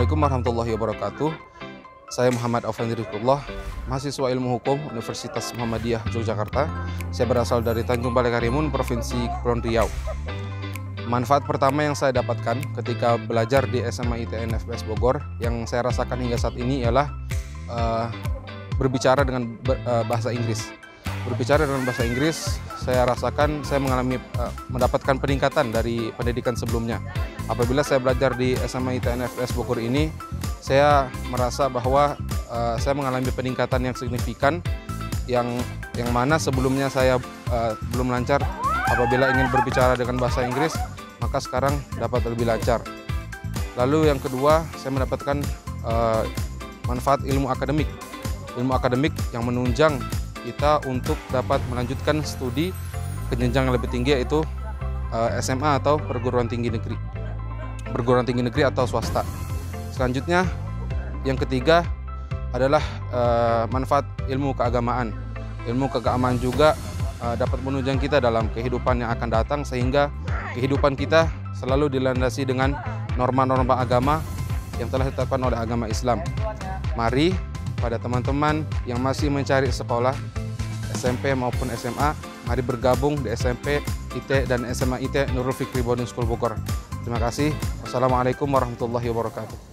Assalamualaikum warahmatullahi wabarakatuh. Saya Muhammad Afandi Rizqullah, mahasiswa Ilmu Hukum Universitas Muhammadiyah Yogyakarta. Saya berasal dari Tanjung Balai Karimun, Provinsi Kepulauan Riau. Manfaat pertama yang saya dapatkan ketika belajar di SMA ITN FPS Bogor yang saya rasakan hingga saat ini ialah berbicara dengan bahasa Inggris. Berbicara dengan bahasa Inggris, saya rasakan saya mendapatkan peningkatan dari pendidikan sebelumnya. Apabila saya belajar di SMA ITN FPS Bogor ini, saya merasa bahwa saya mengalami peningkatan yang signifikan, yang mana sebelumnya saya belum lancar. Apabila ingin berbicara dengan bahasa Inggris, maka sekarang dapat lebih lancar. Lalu yang kedua, saya mendapatkan manfaat ilmu akademik. Ilmu akademik yang menunjang kita untuk dapat melanjutkan studi ke jenjang yang lebih tinggi, yaitu SMA atau perguruan tinggi negeri atau swasta. Selanjutnya, yang ketiga adalah manfaat ilmu keagamaan. Ilmu keagamaan juga dapat menunjang kita dalam kehidupan yang akan datang, sehingga kehidupan kita selalu dilandasi dengan norma-norma agama yang telah ditetapkan oleh agama Islam. Mari pada teman-teman yang masih mencari sekolah SMP maupun SMA, mari bergabung di SMP IT dan SMA IT Nurul Fikri Boarding School Bogor. Terima kasih. Wassalamualaikum warahmatullahi wabarakatuh.